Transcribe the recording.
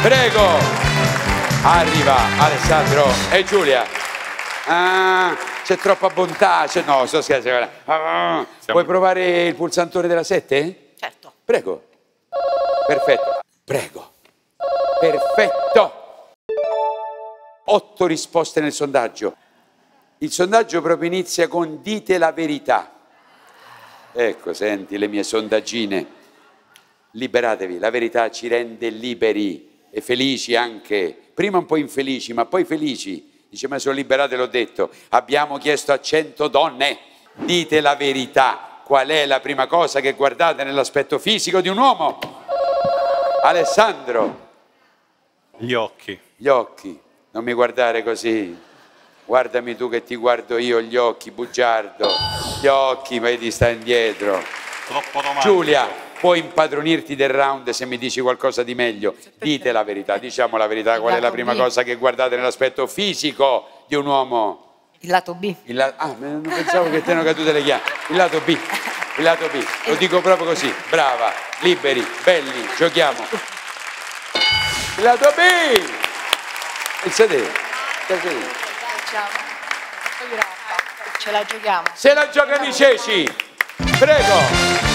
Prego. Arriva Alessandro e Giulia. Ah, c'è troppa bontà. No, sto scherzando. Vuoi provare il pulsantore della 7? Certo. Prego. Perfetto. Prego. Perfetto. 8 risposte nel sondaggio. Il sondaggio proprio inizia con dite la verità. Ecco, senti le mie sondaggine. Liberatevi, la verità ci rende liberi e felici anche. Prima un po' infelici, ma poi felici. Dice, ma sono liberate, l'ho detto. Abbiamo chiesto a 100 donne, dite la verità. Qual è la prima cosa che guardate nell'aspetto fisico di un uomo? Alessandro. Gli occhi. Gli occhi. Non mi guardare così. Guardami tu che ti guardo io, gli occhi, bugiardo. Gli occhi, vedi, sta indietro. Troppo romantico. Giulia, puoi impadronirti del round se mi dici qualcosa di meglio. Dite la verità, diciamo la verità. Qual è la prima cosa che guardate nell'aspetto fisico di un uomo? Il lato B. Non pensavo che te ne cadute le chiappe. Il lato B. Il lato B. Lo dico proprio così. Brava, liberi, belli, giochiamo. Il lato B. Il sedere. Ce la giochiamo. Se la giocano i ceci. Prego.